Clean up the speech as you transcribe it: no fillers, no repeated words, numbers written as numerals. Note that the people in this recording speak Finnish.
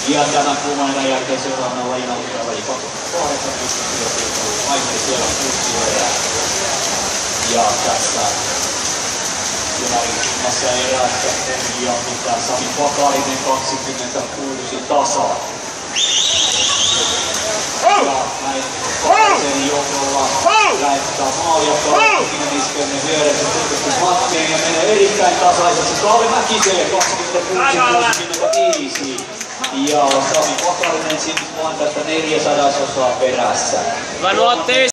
Ja tämän kuuman jälkeen seuraavana lajina ulkoa laji 8 pistettä Aiheen siellä 6 erää. Ja tässä jälkimmässä erässä Terjia pitää Sami Pakarinen 26 tasaa. Ja näin Pakarisen johdolla lähettää maalijakoa Kinniskönnen vieressä tietysti Matteen ja menee erittäin tasaiseksi Kalle Mäkiselle 26-25. Ja Sami Pakarinen sitten vaan tästä 400 perässä.